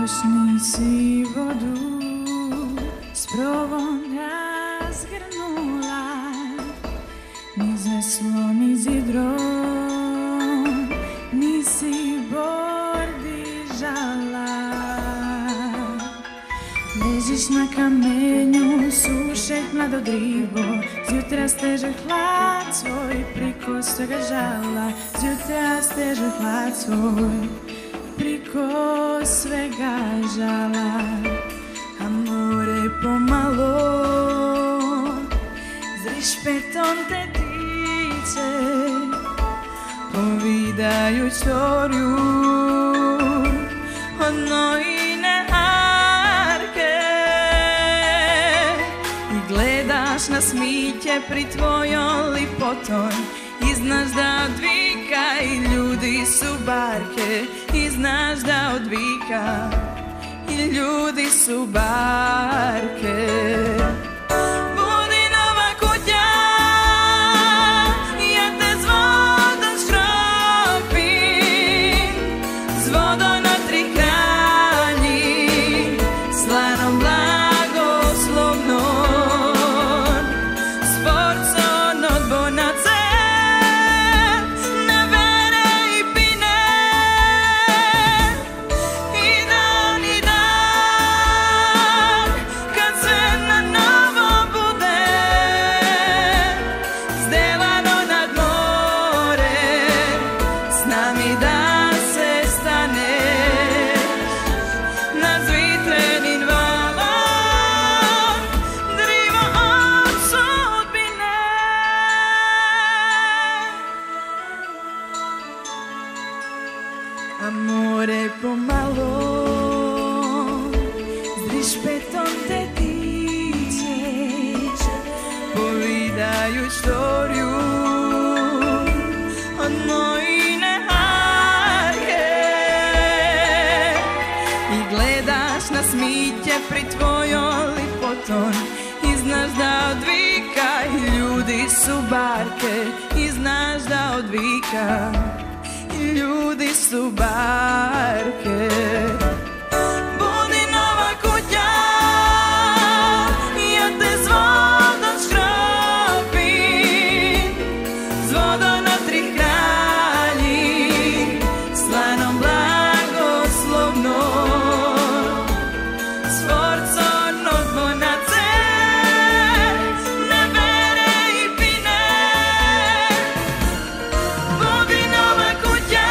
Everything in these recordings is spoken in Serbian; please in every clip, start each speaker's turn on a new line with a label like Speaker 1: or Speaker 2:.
Speaker 1: Još nisi vodu s provom razgrnula, ni zaslo, ni zidro, nisi bordižala. Ležiš na kamenju, sušeh mlado drivo, zjutra steže hlad svoj priko svega žala. Zjutra steže hlad svoj priko svega žala. A more pomalo zrišpetom te tiče, povidajuć storiju od nojine arke. I gledaš na smiće pri tvojom lipoton, i znaš da odvika i ljudi su barke. I znaš da odvika i ljudi su barke. Budi nova kuća, ja te s vodom škropim, s vodom od tri hrani, slanom blagoslovnom, s porcom od bonace. Amore pomalo zrišpetom te tičeš, povidajuć storiju od nojine arke. I gledaš na smiće pri tvojom lipoton, i znaš da odvika i ljudi su barke. I znaš da odvika i ljudi su barke. Budi nova kuća, ja te s vodom škropim, s vodom od tri hrani, slanom blagoslovnom, s porcom od bonace, nevere i pine. Budi nova kuća,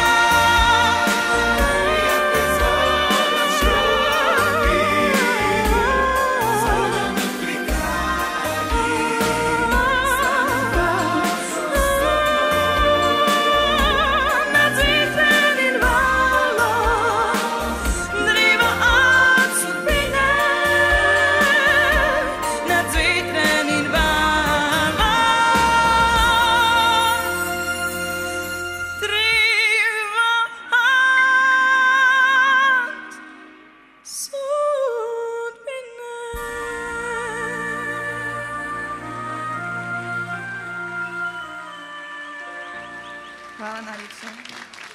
Speaker 1: hvala najljepše.